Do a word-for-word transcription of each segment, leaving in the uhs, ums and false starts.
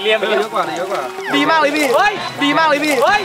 วิลเลียมเยอะกว่าเยอะกว่าดีมากเลยพี่เฮ้ยดีมากเลยพี่เฮ้ย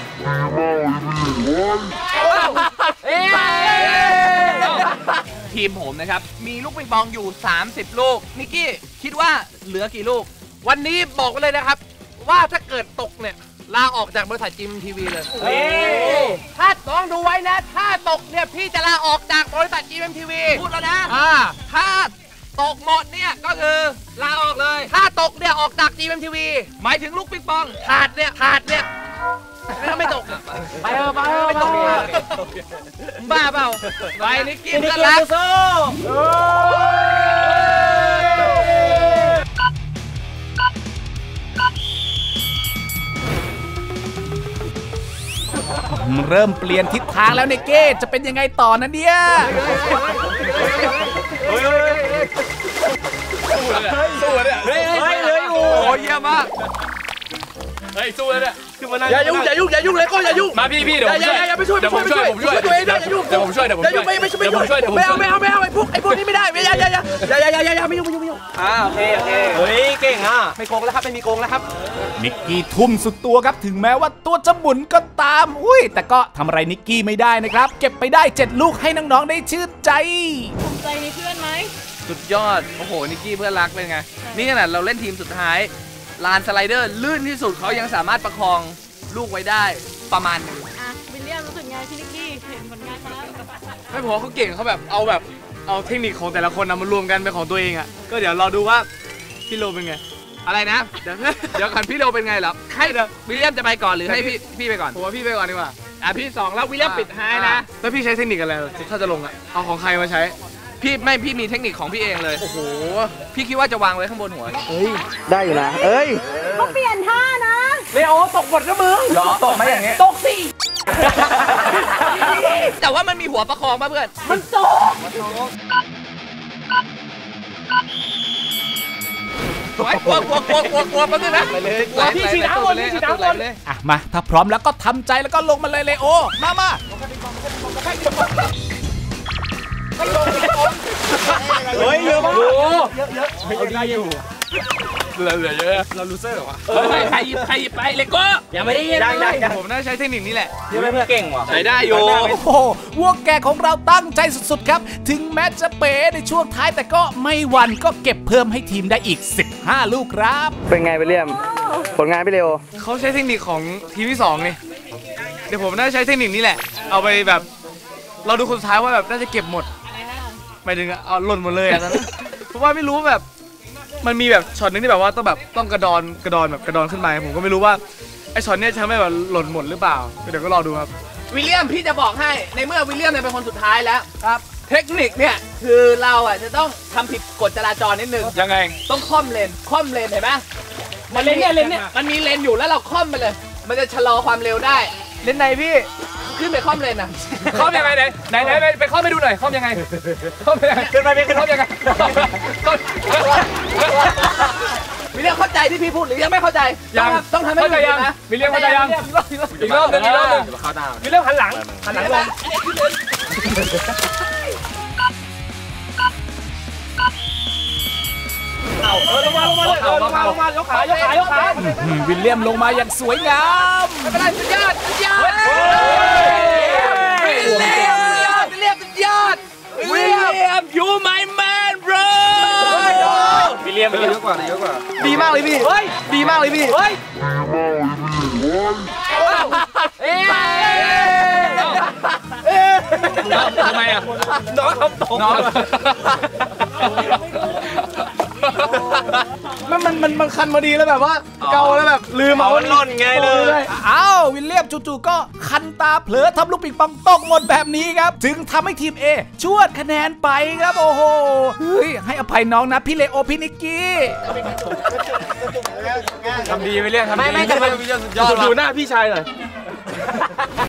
ทีมผมนะครับมีลูกปิงปองอยู่สามสิบลูกนิกกี้คิดว่าเหลือกี่ลูกวันนี้บอกไว้เลยนะครับว่าถ้าเกิดตกเนี่ยลาออกจากบริษัทจิมทีวีเลยถ้าต้องดูไว้นะถ้าตกเนี่ยพี่จะลาออกจากบริษัทจิมทีวีพูดแล้วนะอ่าถ้าตกหมดเนี่ยก็คือลาออกเลยถ้าตกเนี่ยออกจาก จี เอ็ม ที วี หมายถึงลูกปิงปองขาดเนี่ยขาดเนี่ยไม่ตกไปเถอะไปเถอะไม่ตกบ้าเปล่าไปนิกกี้เพื่อนรักเริ่มเปลี่ยนทิศทางแล้วในเก้จะเป็นยังไงต่อนะเนี่ยสู้เลยเฮ้ยเฮ้ยเฮ้ยโอ้ยเยี่ยมมากเฮ้ยสู้เลยเนี่ยอย่ายุ่งอย่ายุ่งอย่ายุ่งเลยก็อย่ายุ่งมาพี่พี่เดี๋ยวผมช่วยอย่าไปช่วยเดี๋ยวผมช่วยผมช่วยตัวเองได้อย่ายุ่งเดี๋ยวผมช่วยเดี๋ยวผมช่วยไม่ไม่ไม่ช่วยไม่เอาไม่เอาไม่เอาไอ้พวกไอ้พวกนี้ไม่ได้ไม่อย่าอย่าอย่าอย่าอย่าอย่าอย่าไม่ยุ่งไม่ยุ่งไม่ยุ่งอ่าโอเคโอเคเฮ้ยเก่งอ่ะไม่โกงแล้วครับไม่มีโกงแล้วครับนิกกี้ทุ่มสุดตัวครับถึงแม้ว่าตัวจะหมุนก็ตามอุ้ยแต่ก็ทำอะไรนิกกี้ไม่ได้นะครับเก็บไปได้เจ็ดลูกให้น้องๆได้ชื่นใจภูมิใจในเพื่อนไหมสุดยอดโอ้โหนิกกี้เพื่อนรักเป็นไงนี่ขนาดเราเล่นทีมสุดท้ายลานสไลเดอร์ลื่นที่สุดเขายังสามารถประคองลูกไว้ได้ประมาณนึงอ่ะวิลเลียมรู้สึกไงพี่นิกกี้เห็นผลงานเขาแล้วไม่ผมว่าเขาเก่งเขาแบบเอาแบบเอาเทคนิคของแต่ละคนนำมารวมกันเป็นของตัวเองอ่ะก็เดี๋ยวเราดูว่าพี่โลเป็นไงอะไรนะเดี๋ยวเดี๋ยวกันพี่โลเป็นไงหรอให้วิลเลียมจะไปก่อนหรือให้พี่พี่ไปก่อนผมว่าพี่ไปก่อนดีกว่าอ่ะพี่สองแล้ววิลเลียมปิดท้ายนะแล้วพี่ใช้เทคนิคอะไรถ้าจะลงอ่ะเอาของใครมาใช้พี่ไม่พี่มีเทคนิคของพี่เองเลยโอ้โหพี่คิดว่าจะวางไว้ข้างบนหัวเอ้ยได้อยู่นะเอ้ยเขาเปลี่ยนท่านะเลโอตกหมดนะมึงหรอตกไหมอย่างเงี้ยตกสิแต่ว่ามันมีหัวประคองป่ะเพื่อนมันตกกลัวกลัวกลัวกลัวกลัวกลัวแป๊บนึงนะกลัวพี่ฉีดน้ำบนพี่ฉีดน้ำบนอ่ะมาถ้าพร้อมแล้วก็ทำใจแล้วก็ลงมาเลยเลโอมามาเฮ้ยเยอะมากเยอะเยอะไม่ได้อยู่เหลือเหลือเยอะเราลูเซอร์เหรอวะใครหยิบใครหยิบไปเลโก้ยังไม่ได้ยินเลยผมน่าใช้เทคนิคนี้แหละเพื่อนเก่งว่ะใช้ได้อยู่โอ้โหวัวแก่ของเราตั้งใจสุดๆครับถึงแม้จะเป๋ในช่วงท้ายแต่ก็ไม่หวั่นก็เก็บเพิ่มให้ทีมได้อีกสิบห้าลูกครับเป็นไงไปเรียมผลงานพี่เร็วเขาใช้เทคนิคของทีมที่สองนี่เดี๋ยวผมน่าใช้เทคนิคนี้แหละเอาไปแบบเราดูคนสุดท้ายว่าแบบน่าจะเก็บหมดหมายถึงเอาหล่นหมดเลยอ่ะเพราะว่าไม่รู้แบบมันมีแบบช็อตนึงที่แบบว่าต้องแบบต้องกระดอนกระดอนแบบกระดอนขึ้นมาผมก็ไม่รู้ว่าไอ้ช็อตนี้จะทำให้แบบหล่นหมดหรือเปล่าเดี๋ยวก็รอดูครับวิลเลียมพี่จะบอกให้ในเมื่อวิลเลียมเนี่ยเป็นคนสุดท้ายแล้วครับเทคนิคเนี่ยคือเราอ่ะจะต้องทำผิดกฎจราจรนิดนึงยังไงต้องค่อมเลนค่อมเลนเห็นไหมมันเลนเนี่ยเลนเนี่ยมันมีเลนอยู่แล้วเราค่อมไปเลยมันจะชะลอความเร็วได้เลนไหนพี่ขึ้นไปค่อมเลนอ่ะค่อมยังไงไหนไหนไหนไปค่อมไปดูหน่อยค่อมยังไงค่อมยังไงขึ้นไปไปขึ้นค่อมยังไงวิลเลียมเข้าใจที่พี่พูดหรือยังไม่เข้าใจยังต้องทำให้เข้าใจยังวิลเลียมเข้าใจยังอีกรอบนึงอีกรอบนึงวิลเลียมหันหลังหันหลังลงเอาเออลงมาลงมาเลยลงมาลงมายกขายกขายกขาวิลเลียมลงมาอย่างสวยงามไม่เป็นไรสุดยอดสุดยอดวิลเลียมวิลเลียมสุดยอดวิลเลียม you my man bro วิลเลียมเยอะกว่าเยอะกว่าดีมากเลยพี่ดีมากเลยพี่เฮ้ยทำไมอ่ะน้องทำตกน้องมันมันมันมันคันมาดีแล้วแบบว่าเกาแล้วแบบลืมเอาหล่นไงเลยอ้าววิลเลียมจู่ๆก็คันตาเผลอทำลูกปิงปองตกหมดแบบนี้ครับจึงทำให้ทีม A ชวดคะแนนไปครับโอ้โหเฮ้ยให้อภัยน้องนะพี่เลโอพี่นิกกี้ทำดีวิลเลียมทำดีไม่ไม่แต่มันสุดยอดดูหน้าพี่ชายหน่อย